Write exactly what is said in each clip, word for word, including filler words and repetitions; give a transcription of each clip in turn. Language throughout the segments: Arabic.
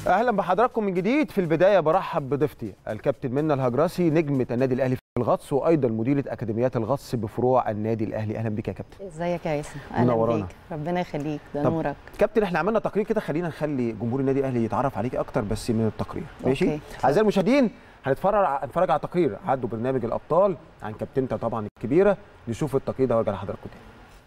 اهلا بحضراتكم من جديد. في البدايه برحب بضيفتي الكابتن منى الهجرسي نجمه النادي الاهلي في الغطس وايضا مديره اكاديميات الغطس بفروع النادي الاهلي. اهلا بك يا كابتن. ازيك يا ياسر؟ اهلا بيك، ربنا يخليك، ده نورك. كابتن احنا عملنا تقرير كده، خلينا نخلي جمهور النادي الاهلي يتعرف عليك اكتر بس من التقرير. ماشي اعزائي المشاهدين، هنتفرج هنتفرج على تقرير عدوا برنامج الابطال عن كابتنتها طبعا الكبيره. نشوف التقرير ده وارجع لحضراتكم تاني.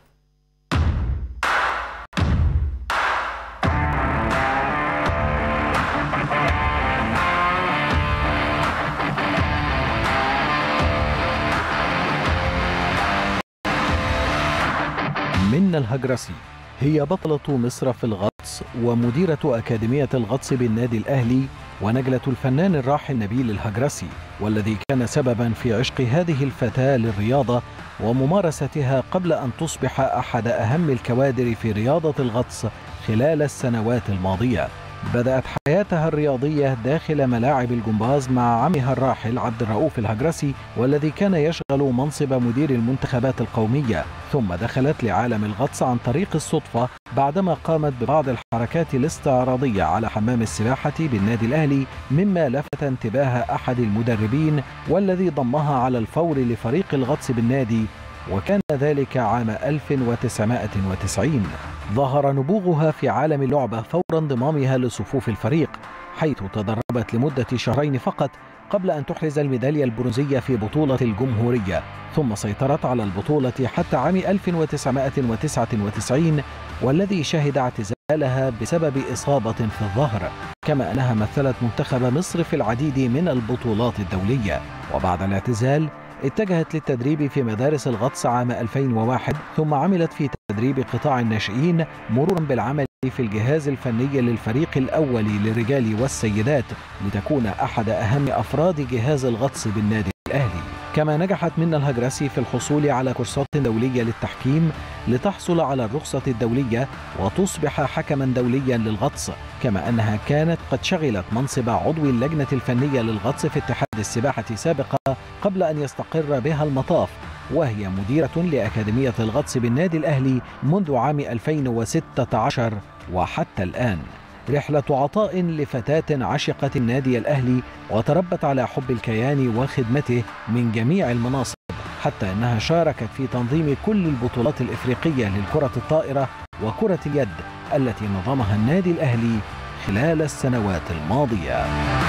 منى الهجرسي هي بطلة مصر في الغطس ومديرة أكاديمية الغطس بالنادي الأهلي، ونجلة الفنان الراحل نبيل الهجرسي، والذي كان سببا في عشق هذه الفتاة للرياضة وممارستها قبل أن تصبح أحد أهم الكوادر في رياضة الغطس خلال السنوات الماضية. بدأت حياتها الرياضية داخل ملاعب الجمباز مع عمها الراحل عبد الرؤوف الهجرسي، والذي كان يشغل منصب مدير المنتخبات القومية، ثم دخلت لعالم الغطس عن طريق الصدفة بعدما قامت ببعض الحركات الاستعراضية على حمام السباحة بالنادي الأهلي، مما لفت انتباه أحد المدربين والذي ضمها على الفور لفريق الغطس بالنادي، وكان ذلك عام ألف وتسعمائة وتسعين. ظهر نبوغها في عالم اللعبة فور انضمامها لصفوف الفريق، حيث تدربت لمدة شهرين فقط قبل أن تحرز الميدالية البرونزية في بطولة الجمهورية، ثم سيطرت على البطولة حتى عام ألف وتسعمائة وتسعة وتسعين، والذي شهد اعتزالها بسبب إصابة في الظهر، كما أنها مثلت منتخب مصر في العديد من البطولات الدولية. وبعد الاعتزال اتجهت للتدريب في مدارس الغطس عام ألفين وواحد، ثم عملت في تدريب قطاع الناشئين مرورا بالعمل في الجهاز الفني للفريق الأول للرجال والسيدات، لتكون أحد أهم أفراد جهاز الغطس بالنادي الأهلي. كما نجحت منى الهجرسي في الحصول على كورسات دولية للتحكيم لتحصل على الرخصة الدولية وتصبح حكما دوليا للغطس، كما أنها كانت قد شغلت منصب عضو اللجنة الفنية للغطس في اتحاد السباحة سابقا قبل أن يستقر بها المطاف، وهي مديرة لأكاديمية الغطس بالنادي الأهلي منذ عام ألفين وستة عشر وحتى الآن. رحلة عطاء لفتاة عشقت النادي الأهلي وتربت على حب الكيان وخدمته من جميع المناصب، حتى أنها شاركت في تنظيم كل البطولات الإفريقية للكرة الطائرة وكرة اليد التي نظمها النادي الأهلي خلال السنوات الماضية.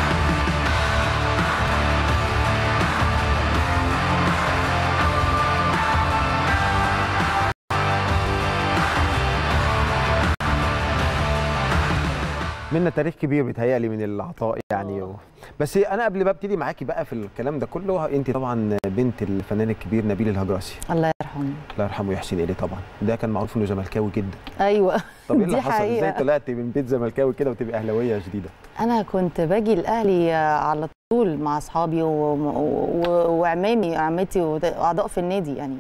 منا تاريخ كبير بيتهيألي من العطاء يعني و... بس انا قبل ما ابتدي معاكي بقى في الكلام ده كله، انت طبعا بنت الفنان الكبير نبيل الهجرسي، الله يرحمه. الله يرحمه ويحسن اليه. طبعا ده كان معروف انه زملكاوي جدا. ايوه. طب ايه اللي حصل؟ ازاي طلعتي من بيت زملكاوي كده وتبقي اهلاويه جديده؟ انا كنت باجي الاهلي على طول مع اصحابي و... و... وعمامي عمتي واعضاء في النادي يعني،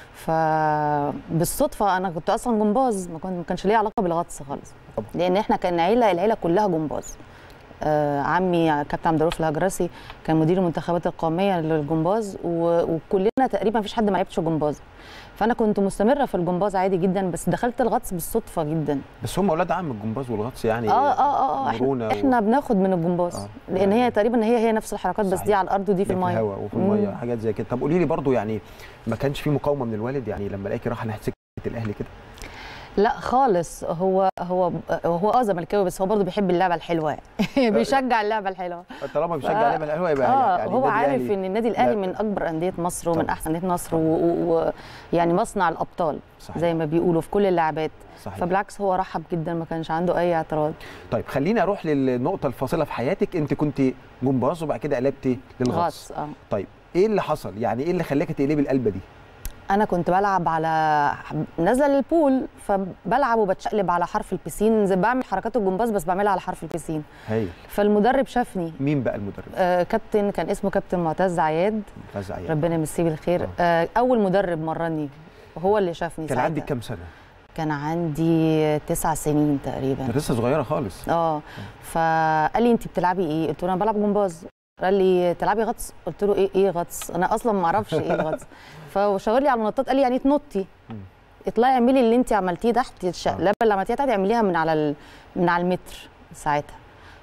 فبالصدفه انا كنت اصلا جمباز، ما كنت ما كانش ليا علاقه بالغطس خالص، لان احنا كان عيله العيله كلها جمباز. آه عمي كابتن عبد الرؤوف الهجرسي كان مدير المنتخبات القوميه للجمباز، وكلنا تقريبا مفيش حد ما لعبش جمباز، فانا كنت مستمره في الجمباز عادي جدا، بس دخلت الغطس بالصدفه جدا. بس هم اولاد عم الجمباز والغطس يعني. اه اه اه احنا, احنا بناخد من الجمباز آه لان يعني هي تقريبا هي هي نفس الحركات، بس دي على الارض ودي في الميه، في الهواء وفي الميه حاجات زي كده. طب قولي لي برضو، يعني ما كانش في مقاومه من الوالد يعني لما لقاكي رايحه ناحيه سكه الاهلي كده؟ لا خالص، هو هو هو اه زملكاوي، بس هو برضه بيحب اللعبه الحلوه يعني بيشجع اللعبه الحلوه. طالما بيشجع اللعبه الحلوه يبقى آه يعني هو عارف ان النادي الاهلي من اكبر انديه مصر ومن احسن انديه مصر، ويعني مصنع الابطال صحيح. زي ما بيقولوا في كل اللعبات، فبالعكس هو رحب جدا، ما كانش عنده اي اعتراض. طيب خليني اروح للنقطه الفاصله في حياتك. انت كنت جمباز وبعد كده قلبتي للغطس. اه طيب ايه اللي حصل؟ يعني ايه اللي خلاكي تقلبي القلبه دي؟ انا كنت بلعب على نازله للبول، فبلعب وبتشقلب على حرف البسين، زي بعمل حركات الجمباز بس بعملها على حرف البسين. هايل. فالمدرب شافني. مين بقى المدرب؟ آه كابتن كان اسمه كابتن معتز عياد. معتز عياد، ربنا يمسيه بالخير. آه. آه اول مدرب مرني هو اللي شافني. كان عندك كام سنه؟ كان عندي تسع سنين تقريبا. لسه صغيره خالص. اه فقال لي انت بتلعبي ايه؟ قلت له انا بلعب جمباز. قال لي تلعبي غطس؟ قلت له ايه ايه غطس؟ انا اصلا ما اعرفش ايه الغطس. فشاور لي على النطاط، قال لي يعني تنطي، اطلعي اعملي اللي انت عملتيه تحت، الشقلبه اللي عملتيها تحت اعمليها من على ال... من على المتر ساعتها.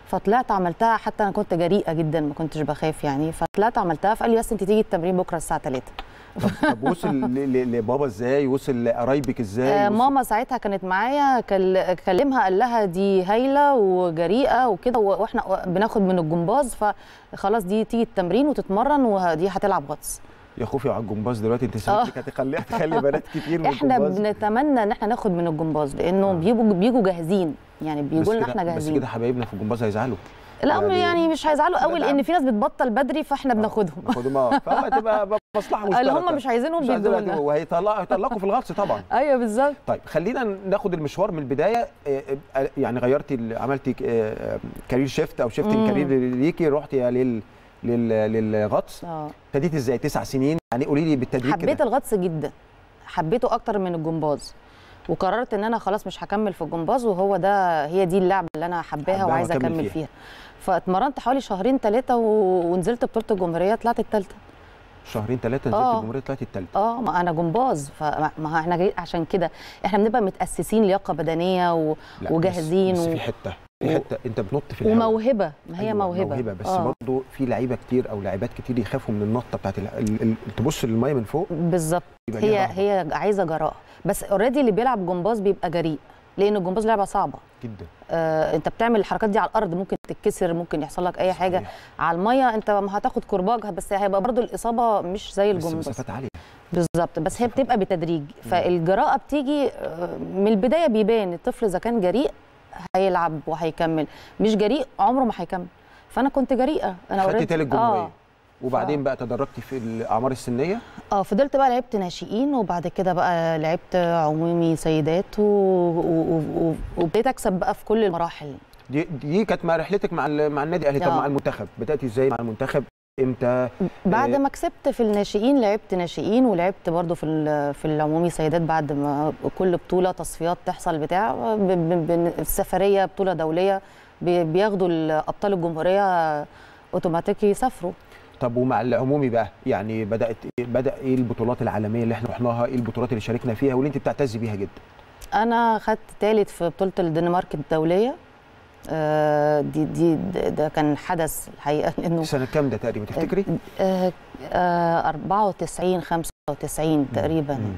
فطلعت عملتها، حتى انا كنت جريئه جدا ما كنتش بخاف يعني، فطلعت عملتها فقال لي بس انت تيجي التمرين بكره الساعه ثلاثة. طب, طب وصل لبابا ازاي؟ وصل لقرايبك ازاي؟ آه ماما ساعتها كانت معايا، كلمها قال لها دي هايله وجريئه وكده، واحنا بناخد من الجمباز، فخلاص دي تيجي التمرين وتتمرن ودي هتلعب غطس. يا خوفي على الجمباز دلوقتي، انت ساعتك هتخليها تخلي بنات كتير من الجمباز. احنا بنتمنى ان احنا ناخد من الجمباز لانه آه. بيجوا بيجوا جاهزين يعني، بيجوا لنا احنا جاهزين. بس كده حبايبنا في الجمباز هيزعلوا. لا يعني, يعني مش هيزعلوا قوي لان في ناس بتبطل بدري فاحنا بناخدهم. بناخدهم اه، فهتبقى مصلحه مشتركه. اللي هم مش عايزينهم بيدوا لنا، وهيطلقوا هيطلقوا في الغطس طبعا. ايوه بالظبط. طيب خلينا ناخد المشوار من البدايه، يعني غيرتي عملتي كارير شيفت او شيفتنج كارير ليكي، رحتي لل للغطس. اه ابتديتي ازاي؟ تسع سنين يعني، قولي لي بالتدريج كده. حبيت الغطس جدا، حبيته اكتر من الجمباز، وقررت ان انا خلاص مش هكمل في الجمباز، وهو ده هي دي اللعبه اللي انا حباها وعايزه اكمل فيها, فيها. فاتمرنت حوالي شهرين ثلاثه و... ونزلت بطوله الجمهوريه طلعت الثالثه. شهرين ثلاثه نزلت الجمهوريه طلعت الثالثه. اه ما انا جمباز، فما احنا جاي عشان كده احنا بنبقى متاسسين لياقه بدنيه و... وجاهزين. بس, بس و... في حته في حته انت بتنط في الهواء وموهبه، ما هي أيوة موهبه موهبه بس آه. برضه في لعيبه كتير او لاعبات كتير يخافوا من النطه بتاعت ال... ال... ال... تبص للميه من فوق. بالظبط، هي هي عايزه جراءه، بس اوريدي اللي بيلعب جمباز بيبقى جريء لان الجمباز لعبه صعبه جدا. آه انت بتعمل الحركات دي على الارض ممكن تتكسر، ممكن يحصل لك اي حاجه. صحيح. على الميه انت ما هتاخد كرباج بس هيبقى برضو الاصابه مش زي الجمباز، بس مسافات عاليه. بالظبط، بس هي بتبقى بتدريج. فالجراءه بتيجي من البدايه، بيبان الطفل اذا كان جريء هيلعب وهيكمل، مش جريء عمره ما هيكمل. فانا كنت جريئه، انا خدتي تالت جمهوريه. آه. وبعدين بقى تدرجتي في الاعمار السنيه؟ اه فضلت بقى لعبت ناشئين، وبعد كده بقى لعبت عمومي سيدات، وبقيت اكسب بقى في كل المراحل. دي دي كانت مع رحلتك مع مع النادي الاهلي. طب مع المنتخب بداتي ازاي مع المنتخب؟ امتى؟ بعد ما كسبت في الناشئين لعبت ناشئين، ولعبت برضو في في العمومي سيدات بعد ما كل بطوله تصفيات تحصل بتاع السفريه بطوله دوليه بياخدوا ابطال الجمهوريه اوتوماتيكي يسافروا. طب ومع العمومي بقى يعني بدات بدا ايه البطولات العالميه اللي احنا رحناها؟ ايه البطولات اللي شاركنا فيها واللي انت بتعتزي بيها جدا؟ انا خدت ثالث في بطوله الدنمارك الدوليه. آه دي دي ده كان حدث الحقيقه انه سنه كام ده تقريبا تفتكري؟ آه آه أربعة وتسعين خمسة وتسعين تقريبا. مم.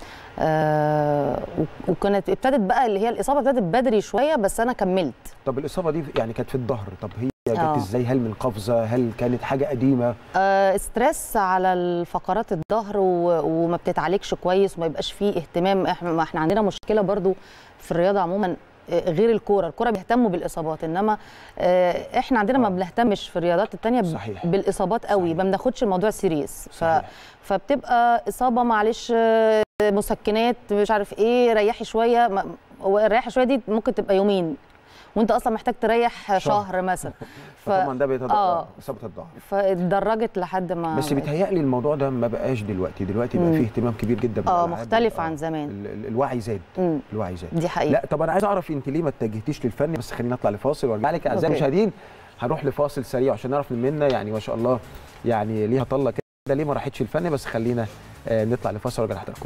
آه وكانت ابتدت بقى اللي هي الاصابه ابتدت بدري شويه بس انا كملت. طب الاصابه دي يعني كانت في الظهر، طب هي جت ازاي؟ هل من قفزه؟ هل كانت حاجه قديمه؟ آه ستريس على الفقرات الظهر وما بتتعالجش كويس وما يبقاش فيه اهتمام. احنا احنا عندنا مشكله برضو في الرياضه عموما غير الكوره، الكوره بيهتموا بالاصابات، انما احنا عندنا ما بنهتمش في الرياضات الثانيه بالاصابات قوي، ما بناخدش الموضوع سيريس. ف... فبتبقى اصابه معلش مسكنات مش عارف ايه، ريحي شويه، والريحه شويه دي ممكن تبقى يومين وانت اصلا محتاج تريح شهر, شهر مثلا. ف... فطبعا ده بيتضرر آه اصابه الظهر، فاتدرجت لحد ما. بس بيتهيألي الموضوع ده ما بقاش دلوقتي، دلوقتي بقى فيه اهتمام كبير جدا اه مختلف عن زمان. ال... ال... الوعي زاد. مم. الوعي زاد دي حقيقه. لا طب انا عايز اعرف انت ليه ما اتجهتيش للفن؟ بس خلينا نطلع لفاصل وارجع لك. اعزائي المشاهدين هنروح لفاصل سريع عشان نعرف مننا يعني ما شاء الله يعني ليها طله كده ليه ما راحتش الفن، بس خلينا آه نطلع لفاصل وارجع لحضراتكم.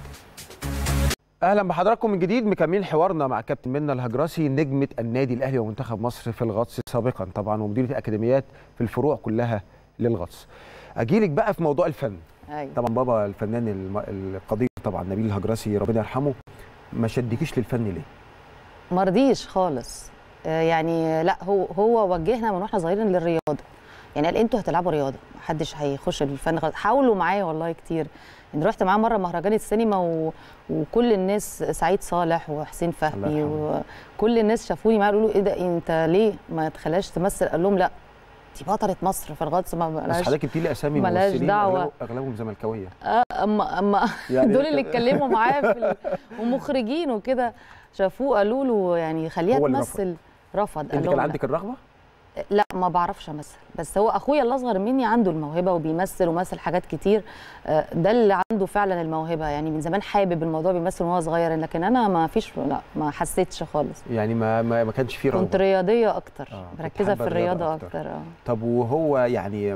اهلا بحضراتكم من جديد، مكملين حوارنا مع كابتن منى الهجرسي نجمه النادي الاهلي ومنتخب مصر في الغطس سابقا طبعا، ومديره الاكاديميات في الفروع كلها للغطس. اجيلك بقى في موضوع الفن. أيوة. طبعا بابا الفنان القدير طبعا نبيل الهجرسي ربنا يرحمه، ما شدكيش للفن ليه؟ ما رضيش خالص يعني. لا هو هو وجهنا من واحنا صغيرين للرياضه، يعني قال انتوا هتلعبوا رياضه محدش هيخش الفن خالص. حاولوا معايا والله كتير، يعني رحت معاه مره مهرجان السينما و... وكل الناس سعيد صالح وحسين فهمي وكل الناس شافوني معاه يقولوا ايه ده انت ليه ما تخليهاش تمثل؟ قال لهم لا دي بطله مصر في الغطس. ما بس حضرتك قلت لي اسامي ممثلين اغلبهم زملكاويه. اه اما اما يعني دول اللي اتكلموا معاه في ال... ومخرجين وكده شافوه قالوا له يعني خليها تمثل. رفض. رفض. انت كان عندك الرغبه؟ لا ما بعرفش امثل، بس هو اخويا اللي اصغر مني عنده الموهبه وبيمثل ومثل حاجات كتير. ده اللي عنده فعلا الموهبه، يعني من زمان حابب الموضوع بيمثل وهو صغير، لكن انا ما فيش لا ما حسيتش خالص. يعني ما ما, ما كانش فيه رغبه. كنت رياضيه اكتر، آه. مركزه في الرياضه اكتر, أكتر. آه. طب وهو يعني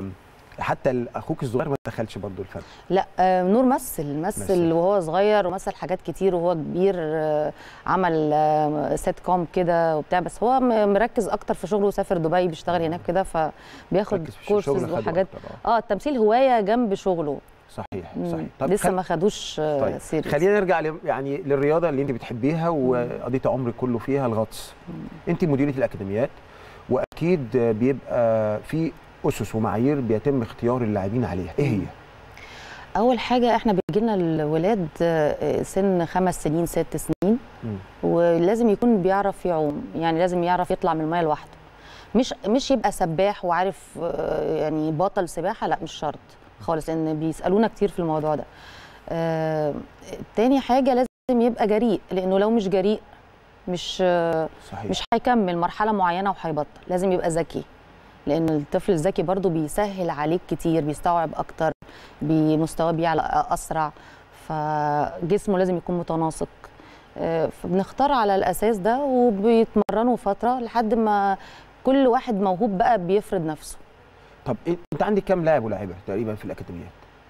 حتى اخوك الصغير ما دخلش برضه الفن؟ لا آه نور مثل مثل وهو صغير ومثل حاجات كتير وهو كبير، آه عمل آه سيت كوم كده وبتاع، بس هو مركز اكتر في شغله وسافر دبي بيشتغل هناك كده، فبياخد كورسز وحاجات. اه التمثيل هوايه جنب شغله. صحيح صحيح. طب لسه خل... ما خدوش طيب. سيريس. خلينا نرجع ل... يعني للرياضه اللي انت بتحبيها وقضيتي عمرك كله فيها، الغطس. مم. انت مديره الاكاديميات، واكيد بيبقى في اسس ومعايير بيتم اختيار اللاعبين عليها، ايه هي؟ اول حاجه احنا بيجي لنا الولاد سن خمس سنين ست سنين، مم. ولازم يكون بيعرف يعوم، يعني لازم يعرف يطلع من الميه لوحده، مش مش يبقى سباح وعارف يعني بطل سباحه، لا مش شرط خالص، ان بيسالونا كتير في الموضوع ده. آه، تاني حاجه لازم يبقى جريء، لانه لو مش جريء مش صحيح. مش هيكمل مرحله معينه وهيبطل. لازم يبقى ذكي، لان الطفل الذكي برضو بيسهل عليك كتير، بيستوعب اكتر، بمستواه بيعلى اسرع، فجسمه لازم يكون متناسق. آه، فبنختار على الاساس ده وبيتمرنوا فتره لحد ما كل واحد موهوب بقى بيفرض نفسه. طب انت عندك كام لاعب ولاعيبه تقريبا في الاكاديميات؟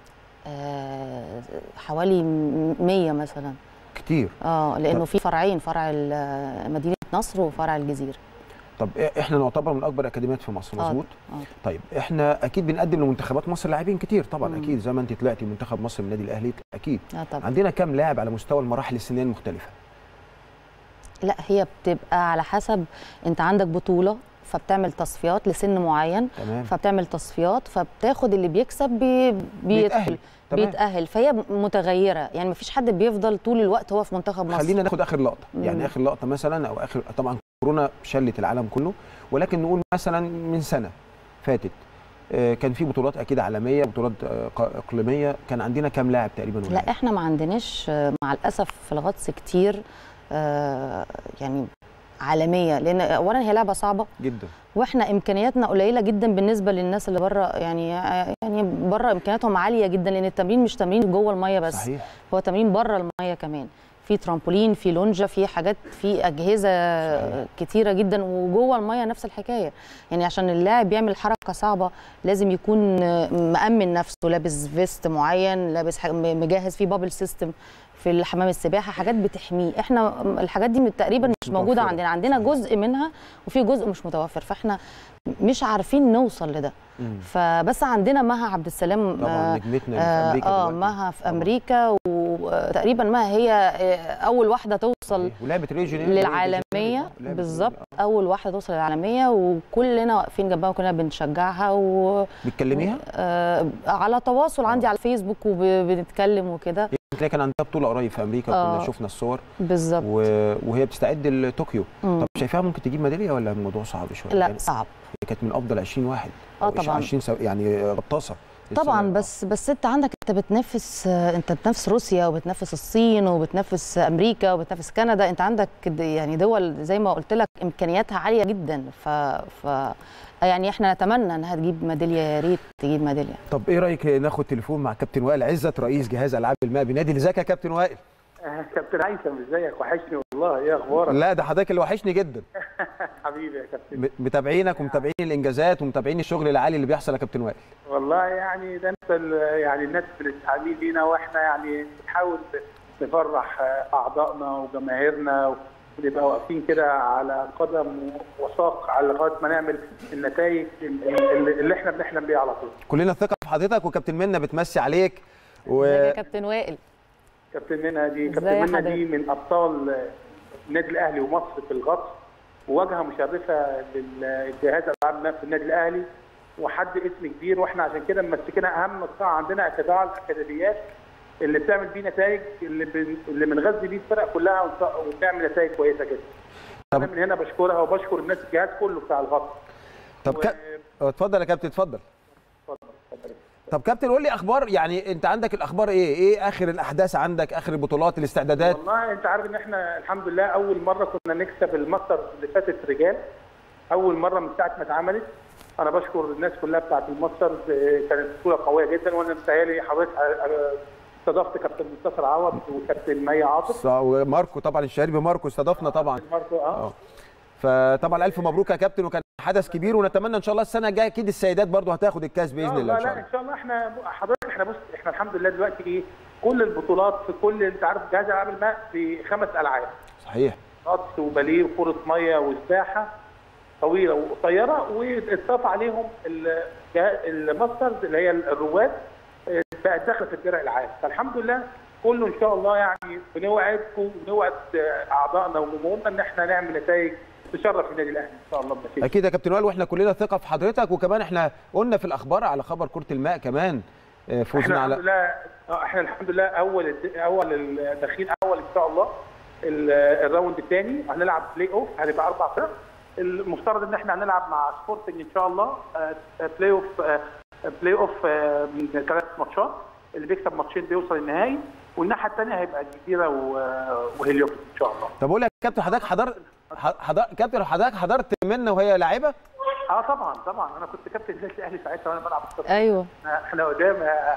آه حوالي مية مثلا. كتير. اه لانه في فرعين، فرع مدينه نصر وفرع الجزيره. طب احنا نعتبر من اكبر الاكاديميات في مصر، مظبوط؟ آه. آه. طيب احنا اكيد بنقدم لمنتخبات مصر لاعبين كتير طبعا. مم. اكيد زي ما انت طلعتي منتخب مصر من النادي الاهلي اكيد. آه طبعا. عندنا كام لاعب على مستوى المراحل السنيه المختلفه؟ لا هي بتبقى على حسب، انت عندك بطوله فبتعمل تصفيات لسن معين. تمام. فبتعمل تصفيات فبتاخد اللي بيكسب بي بيتأهل. بيتأهل، فهي متغيره، يعني مفيش حد بيفضل طول الوقت هو في منتخب مصر. خلينا ناخد اخر لقطه. مم. يعني اخر لقطه مثلا، او اخر، طبعا كورونا شلت العالم كله، ولكن نقول مثلا من سنه فاتت كان في بطولات اكيد عالميه، بطولات اقليميه، كان عندنا كام لاعب تقريبا؟ لا احنا ما عندناش مع الاسف في الغطس كتير آه يعني عالميه، لان اولا هي لعبه صعبه جدا، واحنا امكانياتنا قليله جدا بالنسبه للناس اللي بره، يعني يعني بره امكانياتهم عاليه جدا، لان التمرين مش تمرين جوه الميه بس. صحيح. هو تمرين بره الميه كمان، في ترامبولين، في لونجا، في حاجات، في اجهزه صحيح. كتيره جدا، وجوه الميه نفس الحكايه. يعني عشان اللاعب يعمل حركه صعبه لازم يكون مأمن نفسه، لابس فيست معين، لابس مجهز فيه بابل سيستم في الحمام السباحه، حاجات بتحميه. احنا الحاجات دي تقريبا مش موجوده عندنا، عندنا جزء منها وفي جزء مش متوفر، فاحنا مش عارفين نوصل لده. مم. فبس عندنا مها عبد السلام طبعا نجمتنا في امريكا. اه مها في امريكا، وتقريبا مها هي اول واحده توصل ولعبه ريجن للعالميه بالظبط، اول واحده توصل للعالميه، وكلنا واقفين جنبها وكلنا بنشجعها. و بتكلميها؟ آه على تواصل عندي على الفيسبوك وبنتكلم وكده. تلاقي كان عندها بطوله قريب في امريكا، آه. كنا شفنا الصور بالظبط، و... وهي بتستعد لطوكيو. طب شايفاها ممكن تجيب ميداليه ولا الموضوع صعب شويه؟ لا يعني صعب، هي كانت من افضل عشرين واحد اه طبعا عشرين سو... يعني غطاسه طبعا. بس بس انت عندك، انت بتنافس انت بتنافس روسيا وبتنافس الصين وبتنافس امريكا وبتنافس كندا، انت عندك يعني دول زي ما قلت لك امكانياتها عاليه جدا. ف, ف... يعني احنا نتمنى انها تجيب ميداليه، يا ريت تجيب ميداليه. طب ايه رايك ناخد تليفون مع كابتن وائل عزت رئيس جهاز العاب الماء بنادي؟ ازيك يا كابتن وائل؟ آه كابتن هيثم، ازيك؟ وحشني والله، ايه اخبارك؟ لا ده حضرتك اللي وحشني جدا. حبيبي يا كابتن، متابعينك ومتابعين الانجازات ومتابعين الشغل العالي اللي بيحصل يا كابتن وائل. والله يعني ده انت يعني الناس بتستعين بينا، واحنا يعني بنحاول نفرح اعضائنا وجماهيرنا، ونبقى واقفين كده على قدم وساق على لغايه ما نعمل النتائج اللي احنا بنحلم بيها على طول. كلنا ثقه في حضرتك، وكابتن منى بتمسي عليك. و... يا كابتن وائل. كابتن منى دي كابتن منى دي من ابطال النادي الاهلي ومصر في الغطس، وواجهه مشرفه للجهاز العام في النادي الاهلي، وحد اسم كبير، واحنا عشان كده ممسكنا اهم قطاع عندنا قطاع الاكاديميات اللي بتعمل بيه نتائج، اللي ب... اللي بنغذي بيه الفرق كلها وبتعمل نتائج كويسه جدا. انا من هنا بشكرها وبشكر الناس، الجهاز كله بتاع الغطس. طب و... ك... اتفضل يا كابتن، اتفضل. اتفضل. طب كابتن قول لي اخبار، يعني انت عندك الاخبار ايه؟ ايه اخر الاحداث عندك، اخر البطولات، الاستعدادات؟ والله انت عارف ان احنا الحمد لله اول مره كنا نكسب الماستر اللي فاتت رجال، اول مره من ساعه ما اتعملت. انا بشكر الناس كلها بتاعت الماستر، كانت بطوله قويه جدا، وانا متهيألي حضرتك استضفت كابتن مصطفى عوض وكابتن مي عاطف وماركو طبعا، الشهير بماركو استضفنا طبعا. ماركو اه, آه. فطبعا الف مبروك يا كابتن، وكان حدث كبير، ونتمنى ان شاء الله السنه الجايه اكيد السيدات برضو هتاخد الكاس باذن الله. ان شاء الله. لا ان شاء الله احنا حضرتك احنا بص احنا الحمد لله دلوقتي ايه كل البطولات في كل انت عارف جهاز العاب الماء في خمس العاب. صحيح. غطس وباليه وكره ميه وسباحه طويله وقصيره، واضاف عليهم الماسترز اللي هي الرواد بقت داخله في الدرع العام. فالحمد لله كله ان شاء الله يعني بنوعدكم وبنوعد اعضائنا وجمهورنا ان احنا نعمل نتائج تشرف النادي الاهلي ان شاء الله. بنتيجة. اكيد يا كابتن وائل، واحنا كلنا ثقه في حضرتك، وكمان احنا قلنا في الاخبار على خبر كره الماء كمان فوزنا على الحمد لله. احنا الحمد لله اول اول داخلين اول ان شاء الله الراوند الثاني هنلعب بلاي اوف، هنبقى اربع فرق. المفترض ان احنا هنلعب مع سبورتنج ان شاء الله بلاي اوف بلاي اوف من ثلاث ماتشات، اللي بيكسب ماتشين بيوصل النهائي، والناحيه الثانيه هيبقى الجزيره وهليوبوليس ان شاء الله. طب اقول لك يا كابتن حضرتك حضرت حضر... كابتن حضرتك حضرت منا وهي لاعبه؟ اه طبعا طبعا انا كنت كابتن النادي الاهلي ساعتها وانا بلعب الصف. ايوه احنا قدام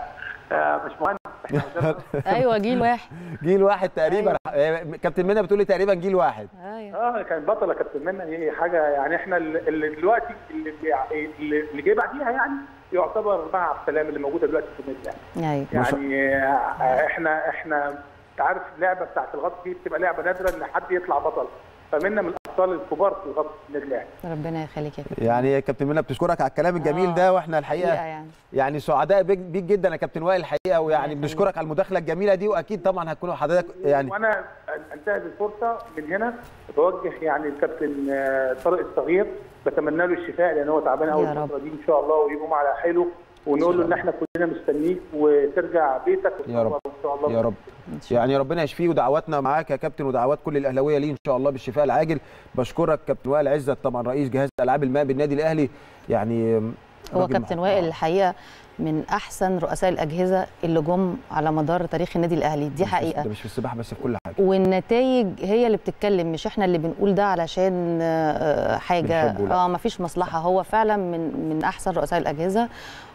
مش مهندس احنا ايوه جيل واحد جيل واحد تقريبا. أيوة. كابتن منى بتقول لي تقريبا جيل واحد. ايوه اه كانت بطله كابتن منى، هي حاجه يعني احنا اللي دلوقتي اللي اللي جاي بعديها يعني يعتبر مع عبد السلام اللي موجوده دلوقتي في النادي الاهلي. يعني يعني احنا احنا انت عارف اللعبه بتاعت الغطس دي بتبقى لعبه نادره ان حد يطلع بطل، فمنا من الابطال الكبار في الغطس في النادي الاهلي. ربنا يخليك يا كابتن. يعني يا كابتن منى بتشكرك على الكلام الجميل آه. ده، واحنا الحقيقه يعني, يعني سعداء بيك جدا يا كابتن وائل الحقيقه، ويعني بنشكرك على المداخله الجميله دي، واكيد طبعا هتكونوا حضرتك يعني. وانا انتهز الفرصه من هنا بوجه يعني الكابتن طارق الصغير، بتمنى له الشفاء لان هو تعبان قوي الفتره دي ان شاء الله، ويقوم على حيله، ونقول له ان احنا كلنا مستنيك وترجع بيتك يا رب ان شاء الله. يا رب يعني ربنا يشفيه، ودعواتنا معاك يا كابتن ودعوات كل الاهلاويه ليه ان شاء الله بالشفاء العاجل. بشكرك كابتن وائل عزت طبعا رئيس جهاز العاب الماء بالنادي الاهلي. يعني هو كابتن وائل الحقيقه من احسن رؤساء الاجهزه اللي جم على مدار تاريخ النادي الاهلي، دي حقيقه. ده مش في السباحه بس، في كل حاجه، والنتائج هي اللي بتتكلم، مش احنا اللي بنقول ده علشان حاجه اه ما فيش مصلحه. هو فعلا من من احسن رؤساء الاجهزه،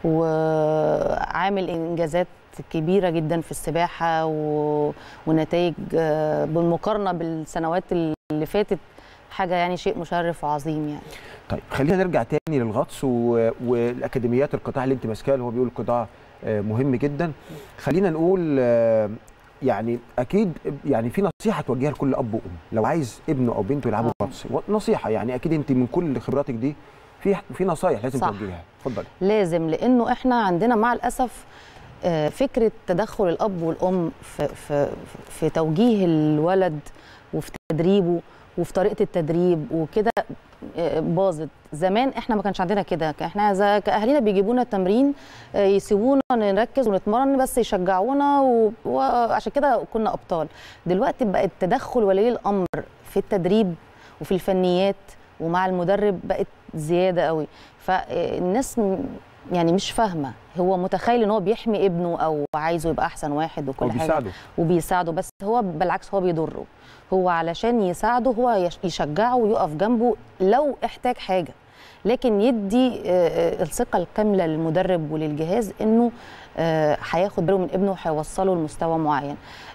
وعامل انجازات كبيره جدا في السباحه و... ونتائج بالمقارنه بالسنوات اللي فاتت حاجه يعني شيء مشرف وعظيم يعني. طيب خلينا نرجع تاني للغطس و... والاكاديميات القطاع اللي انت ماسكاه، اللي هو بيقول قطاع مهم جدا. خلينا نقول يعني اكيد يعني في نصيحه توجهها لكل اب وام لو عايز ابنه او بنته يلعبوا غطس، نصيحه يعني اكيد انت من كل خبراتك دي في في نصايح لازم توجهها. اتفضلي. لازم، لانه احنا عندنا مع الاسف فكره تدخل الاب والام في في في توجيه الولد وفي تدريبه وفي طريقه التدريب وكده باظت. زمان احنا ما كانش عندنا كده، احنا زي كاهالينا بيجيبونا التمرين يسيبونا نركز ونتمرن بس يشجعونا، وعشان كده كنا ابطال. دلوقتي بقى تدخل ولي الامر في التدريب وفي الفنيات ومع المدرب بقت زياده قوي، فالناس يعني مش فاهمه. هو متخيل ان هو بيحمي ابنه او عايزه يبقى احسن واحد وكل حاجه وبيساعده. وبيساعده، بس هو بالعكس هو بيضره. هو علشان يساعده هو يشجعه ويقف جنبه لو احتاج حاجه، لكن يدي الثقه الكامله للمدرب وللجهاز انه هياخد باله من ابنه وهيوصله لمستوى معين.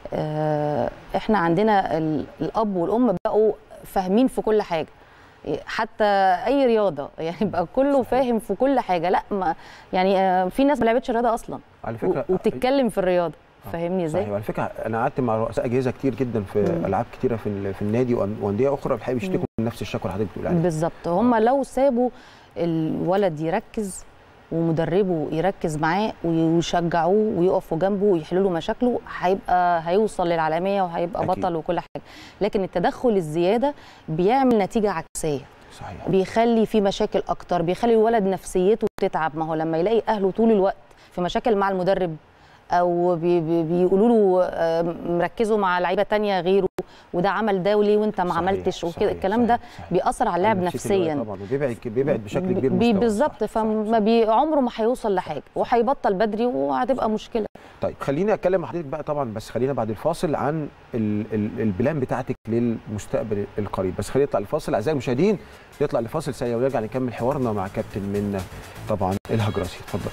احنا عندنا الاب والام بقوا فاهمين في كل حاجه، حتى اي رياضه يعني بقى كله فاهم في كل حاجه. لا ما يعني في ناس ما لعبتش رياضه اصلا على فكره وبتتكلم في الرياضه، فاهمني ازاي؟ صحيح. وعلى فكره انا قعدت مع رؤساء اجهزه كتير جدا في مم. العاب كتيره في في النادي وانديه اخرى الحقيقه بيشتكوا من نفس الشكوى اللي حضرتك بتقول عليها بالظبط. هم لو سابوا الولد يركز ومدربه يركز معاه ويشجعوه ويقفوا جنبه ويحلوا له مشاكله، هيبقى هيوصل للعالميه وهيبقى أكيد. بطل وكل حاجه. لكن التدخل الزياده بيعمل نتيجه عكسيه. صحيح. بيخلي في مشاكل اكتر، بيخلي الولد نفسيته تتعب. ما هو لما يلاقي اهله طول الوقت في مشاكل مع المدرب او بي بي بيقولوا له مركزوا مع لعيبه تانية غيره وده عمل دولي وانت ما عملتش وكده، الكلام ده بيأثر على اللاعب نفسيا طبعا، وبيبعد بيبعد بشكل كبير بي بالظبط. فما بي عمره ما هيوصل لحاجه وهيبطل بدري وهتبقى مشكله. طيب خليني اتكلم مع حضرتك بقى طبعا، بس خلينا بعد الفاصل عن ال ال البلان بتاعتك للمستقبل القريب. بس خلينا نطلع الفاصل اعزائي المشاهدين، نطلع لفاصل سريع ونرجع نكمل حوارنا مع كابتن منى طبعا الهجرسي. اتفضل.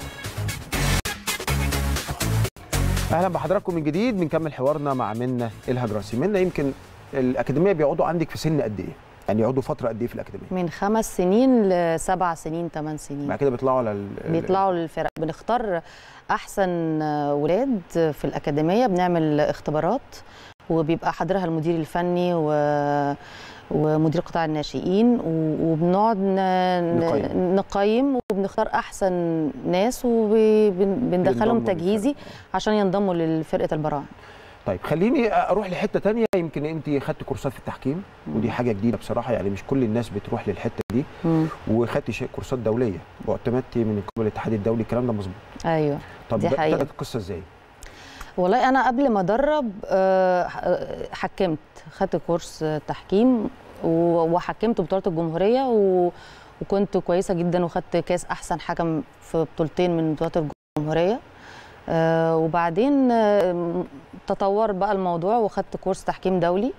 اهلا بحضراتكم من جديد، بنكمل حوارنا مع منى الهجرسي. منى يمكن الاكاديميه بيقعدوا عندك في سن قد ايه؟ يعني يقعدوا فتره قد ايه في الاكاديميه؟ من خمس سنين لسبع سنين ثمان سنين. بعد كده بيطلعوا على ال... بيطلعوا للفرق، بنختار احسن ولاد في الاكاديميه، بنعمل اختبارات وبيبقى حاضرها المدير الفني و ومدير قطاع الناشئين، وبنقعد نقيم. نقيم وبنختار احسن ناس وبندخلهم تجهيزي عشان ينضموا لفرقه البراعم. طيب خليني اروح لحته ثانيه، يمكن انت خدت كورسات في التحكيم ودي حاجه جديده بصراحه، يعني مش كل الناس بتروح للحته دي، وخدتي كورسات دوليه واعتمدتي من قبل الاتحاد الدولي، الكلام ده مظبوط؟ ايوه طب دي حقيقه. بدات القصه ازاي؟ والله انا قبل ما ادرب حكمت، خدت كورس تحكيم وحكمت بطوله الجمهوريه وكنت كويسه جدا، وخدت كاس احسن حكم في بطولتين من بطولات الجمهوريه. وبعدين تطور بقى الموضوع وخدت كورس تحكيم دولي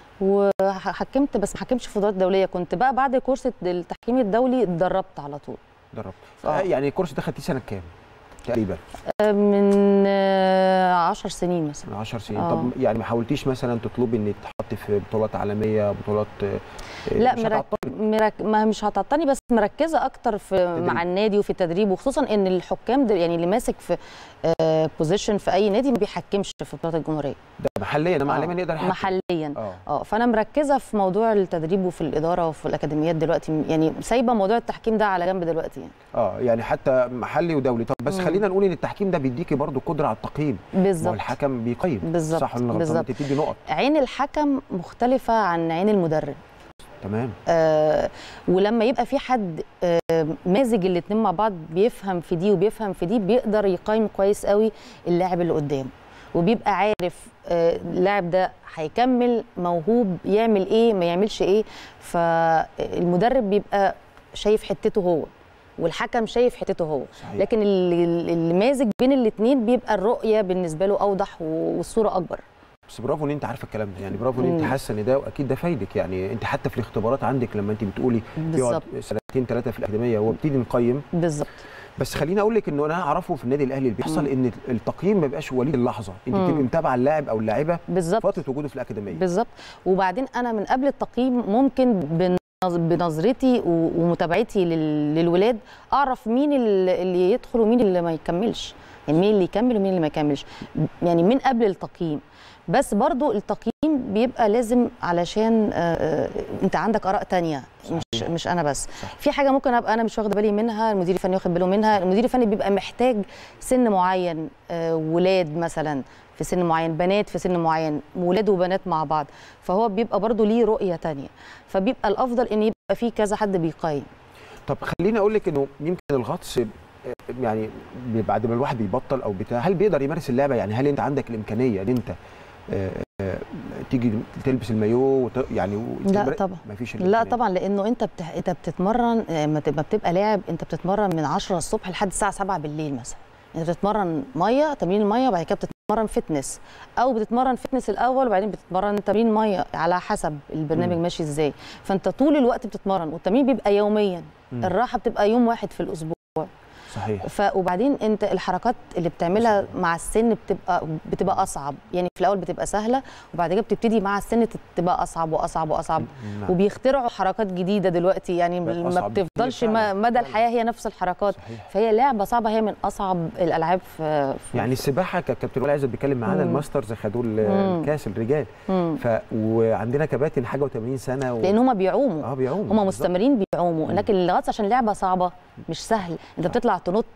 وحكمت، بس ما حكمتش في بطولات دوليه. كنت بقى بعد كورس التحكيم الدولي اتدربت على طول. دربت آه. يعني الكورس ده خدتيه سنه كام تقريبا؟ من عشر سنين مثلا. من عشر سنين. آه. طب يعني ما حاولتيش مثلا تطلبي ان تحطي في بطولات عالميه، بطولات؟ لا مش مرك... مرك... ما مش هتعطلني، بس مركزه اكتر في تدريب. مع النادي وفي التدريب، وخصوصا ان الحكام يعني اللي ماسك في بوزيشن في اي نادي ما بيحكمش في بطولات الجمهوريه. ده محليا، ده عالميا يقدر يحكم. محليا اه اه فانا مركزه في موضوع التدريب وفي الاداره وفي الاكاديميات دلوقتي، يعني سايبه موضوع التحكيم ده على جنب دلوقتي يعني. اه يعني حتى محلي ودولي. طب بس مم. خلينا نقول ان التحكيم ده بيديكي برضو قدره على التقييم. بالظبط. والحكم بيقيم. بالظبط. صح ولا غلط؟ بتدي نقط. عين الحكم مختلفه عن عين المدرب. تمام. آه ولما يبقى في حد آه مازج الاثنين مع بعض، بيفهم في دي وبيفهم في دي، بيقدر يقيم كويس قوي اللاعب اللي قدامه، وبيبقى عارف آه اللاعب ده هيكمل موهوب، يعمل ايه ما يعملش ايه. فالمدرب بيبقى شايف حتته هو والحكم شايف حتته هو. صحيح. لكن اللي مازج بين الاثنين بيبقى الرؤيه بالنسبه له اوضح والصوره اكبر. بس برافو ان انت عارفه الكلام ده، يعني برافو ان انت حاسه ان ده، واكيد ده فايدك. يعني انت حتى في الاختبارات عندك لما انت بتقولي بيقعد سنتين ثلاثه في الاكاديميه وابتدي نقيم. بالظبط. بس خليني اقول لك انه انا اعرفه في النادي الاهلي اللي بيحصل مم. ان التقييم ما بيبقاش وليد اللحظه، انت بتبقي متابعه اللاعب او اللاعبه فتره وجوده في الاكاديميه. بالظبط. وبعدين انا من قبل التقييم ممكن بنظرتي ومتابعتي للولاد اعرف مين اللي يدخل ومين اللي ما يكملش، يعني مين اللي يكمل ومين اللي ما يكملش، يعني من قبل التقييم. بس برضو التقييم بيبقى لازم علشان آه انت عندك اراء تانية، مش مش انا بس. صح. في حاجه ممكن ابقى انا مش واخده بالي منها، المدير الفني واخد باله منها. المدير الفني بيبقى محتاج سن معين، آه ولاد مثلا في سن معين، بنات في سن معين، ولاد وبنات مع بعض، فهو بيبقى برضو ليه رؤيه تانية، فبيبقى الافضل ان يبقى في كذا حد بيقيم. طب خليني اقول لك انه يمكن الغطس يعني بعد ما الواحد بيبطل او بتاع، هل بيقدر يمارس اللعبه؟ يعني هل انت عندك الامكانيه ان انت آه آه تيجي تلبس المايو وت... يعني لا طبعا ما فيش لا طبعا، لانه انت بتح... انت بتتمرن لما بتبقى لاعب، انت بتتمرن من عشرة الصبح لحد الساعه سبعة بالليل مثلا. انت بتتمرن ميه، تمرين الميه، وبعد كده بتتمرن فتنس، او بتتمرن فتنس الاول وبعدين بتتمرن تمرين ميه، على حسب البرنامج م. ماشي ازاي. فانت طول الوقت بتتمرن، والتمرين بيبقى يوميا. م. الراحه بتبقى يوم واحد في الاسبوع. صحيح. ف وبعدين انت الحركات اللي بتعملها صحيح. مع السن بتبقى بتبقى اصعب، يعني في الاول بتبقى سهله وبعد كده بتبتدي مع السن تبقى اصعب واصعب واصعب. نعم. وبيخترعوا حركات جديده دلوقتي، يعني ما بتفضلش مدى الحياه هي نفس الحركات. صحيح. فهي لعبه صعبه، هي من اصعب الالعاب في, في يعني السباحه. كابتن وائل عايز بيتكلم معانا الماسترز خدوا الكاس الرجال، ف وعندنا كباتن حاجه وثمانين سنه و... لان هم بيعوموا. اه بيعوموا هم مستمرين بيعوموا، لكن الغطس عشان لعبه صعبه مش سهل، انت بتطلع تنط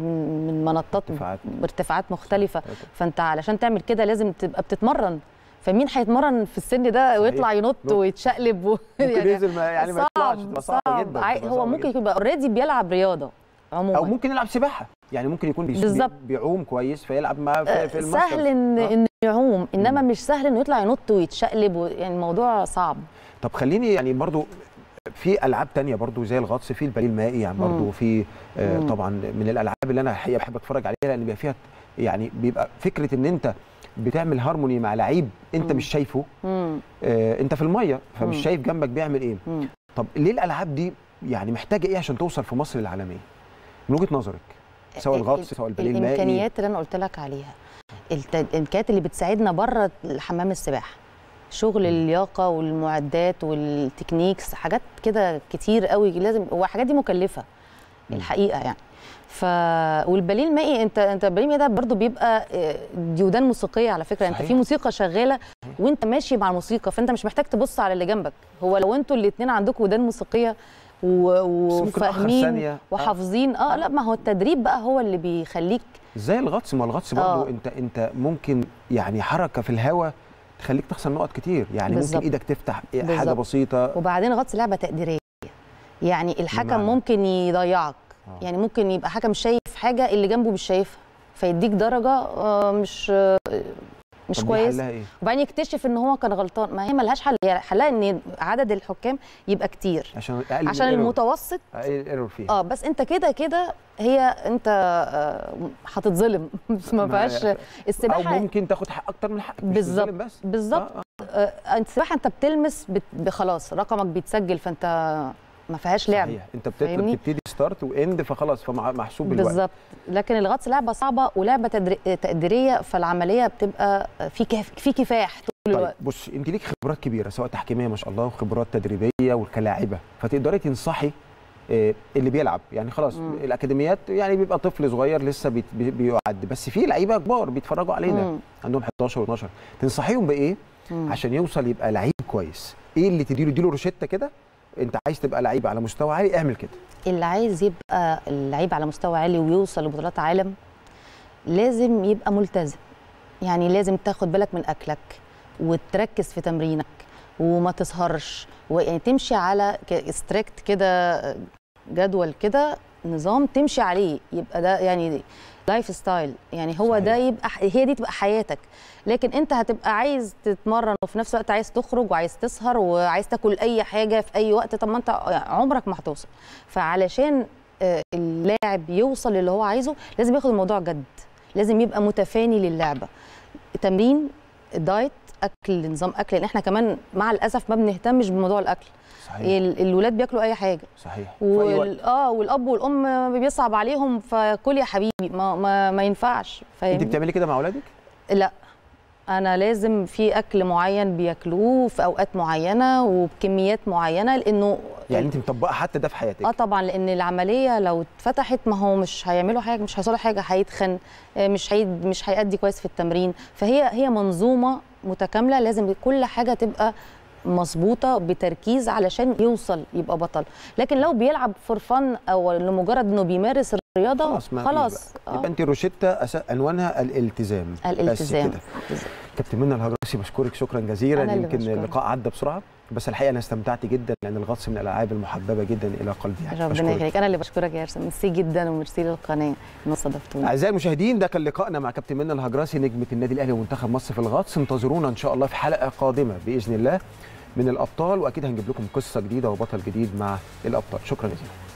من منطات بارتفاعات مختلفه، فانت علشان تعمل كده لازم تبقى بتتمرن. فمين هيتمرن في السن ده ويطلع ينط ويتشقلب و... ممكن ينزل يعني ما يطلعش، تبقى صعبه جدا. هو ممكن يبقى اوريدي بيلعب رياضه عموما، او ممكن يلعب سباحه، يعني ممكن يكون بي... بيعوم كويس فيلعب مع في, في الماستر. سهل ان آه. انه يعوم، انما مم. مش سهل انه يطلع ينط ويتشقلب و... يعني الموضوع صعب. طب خليني يعني برضو في العاب تانية برضو زي الغطس، في الباليه المائي يعني برضو في آه طبعا من الالعاب اللي انا الحقيقه بحب اتفرج عليها، لان بيبقى فيها يعني بيبقى فكره ان انت بتعمل هارموني مع لعيب انت مم. مش شايفه. آه انت في الميه فمش مم. شايف جنبك بيعمل ايه. مم. طب ليه الالعاب دي يعني محتاجه ايه عشان توصل في مصر للعالميه من وجهه نظرك؟ سواء الغطس سواء الباليه المائي. الامكانيات اللي انا قلت لك عليها، الامكانيات اللي بتساعدنا بره حمام السباحه، شغل اللياقه والمعدات والتكنيكس، حاجات كده كتير قوي لازم، والحاجات دي مكلفه الحقيقه يعني. ف والباليه المائي، انت انت الباليه المائي ده برضو بيبقى ديودان موسيقيه على فكره. صحيح. انت في موسيقى شغاله وانت ماشي مع الموسيقى، فانت مش محتاج تبص على اللي جنبك. هو لو انتوا الاثنين عندكم ودان موسيقيه وفاهمين وحافظين اه لا، ما هو التدريب بقى هو اللي بيخليك زي الغطس. ما الغطس برضو آه. انت انت ممكن يعني حركه في الهواء تخليك تخسر نقط كتير يعني. بالزبط. ممكن ايدك تفتح بالزبط. حاجه بسيطه. وبعدين الغطس لعبه تقديريه، يعني الحكم بمعنى. ممكن يضيعك آه. يعني ممكن يبقى حكم شايف حاجه اللي جنبه مش شايفها، فيديك درجه آه مش آه مش كويس، إيه؟ وبعدين يكتشف ان هو كان غلطان. ما هي ملهاش حل، هي حلها ان عدد الحكام يبقى كتير عشان عشان المتوسط ايرور فيها. اه بس انت كده كده هي انت هتتظلم ما فيهاش السباحه، او ممكن تاخد حق اكتر من حقك. بالظبط بالظبط. آه آه. آه السباحه انت بتلمس بت... خلاص رقمك بيتسجل، فانت ما فيهاش لعب. صحيح. انت بتطلب تبتدي ستارت واند، فخلاص فمحسوب بالوقت. بالظبط. لكن الغطس لعبه صعبه ولعبه تقديريه، فالعمليه بتبقى في كف... في كفاح طول الوقت. طيب بص، انت ليك خبرات كبيره سواء تحكيميه ما شاء الله وخبرات تدريبيه وكلاعبه، فتقدري تنصحي اللي بيلعب يعني خلاص مم. الاكاديميات يعني بيبقى طفل صغير لسه بي... بيعد، بس في لعيبه كبار بيتفرجوا علينا مم. عندهم حداشر واتناشر، تنصحيهم بايه مم. عشان يوصل يبقى لعيب كويس؟ ايه اللي تديله؟ اديله روشته كده، انت عايز تبقى لعيب على مستوى عالي اعمل كده. اللي عايز يبقى لعيب على مستوى عالي ويوصل لبطولات عالم لازم يبقى ملتزم، يعني لازم تاخد بالك من اكلك وتركز في تمرينك وما تسهرش، ويعني تمشي على ستريكت كده، جدول كده، نظام تمشي عليه، يبقى ده يعني لايف ستايل، يعني هو صحيح. ده يبقى هي دي تبقى حياتك. لكن انت هتبقى عايز تتمرن وفي نفس الوقت عايز تخرج وعايز تسهر وعايز تاكل اي حاجه في اي وقت، طب ما انت عمرك ما هتوصل. فعلشان اللاعب يوصل للي هو عايزه لازم ياخد الموضوع جد، لازم يبقى متفاني للعبه، تمرين، دايت، اكل، نظام اكل، لان احنا كمان مع الاسف ما بنهتمش بموضوع الاكل. صحيح. الولاد بياكلوا اي حاجه. صحيح. وال... اه والاب والام بيصعب عليهم، فكل يا حبيبي، ما ما, ما ينفعش. انت بتعملي كده مع اولادك؟ لا، انا لازم في اكل معين بياكلوه في اوقات معينه وبكميات معينه، لانه يعني انت مطبقه حتى ده في حياتك؟ اه طبعا، لان العمليه لو اتفتحت ما هو مش هيعملوا حاجه، مش هيوصلوا حاجه، هيتخن، مش هي مش هيأدي كويس في التمرين. فهي هي منظومه متكامله، لازم كل حاجه تبقى مظبوطه بتركيز علشان يوصل يبقى بطل. لكن لو بيلعب فور فن او لمجرد انه بيمارس الرياضه خلاص، خلاص يبقى, يبقى انت روشته عنوانها الالتزام. الالتزام. كابتن منى الهجرسي بشكرك شكرا جزيلا. يمكن اللقاء عدى بسرعه بس الحقيقه انا استمتعت جدا، لان الغطس من الالعاب المحببه جدا الى قلبي. ربنا يخليك. انا اللي بشكرك يا ارسم، ميرسي جدا وميرسي للقناه انه استضفتوني. اعزائي المشاهدين، ده كان لقائنا مع كابتن منى الهجرسي نجمه النادي الاهلي ومنتخب مصر في الغطس. انتظرونا ان شاء الله في حلقه قادمه باذن الله من الابطال، واكيد هنجيب لكم قصه جديده وبطل جديد مع الابطال. شكرا جزيلا.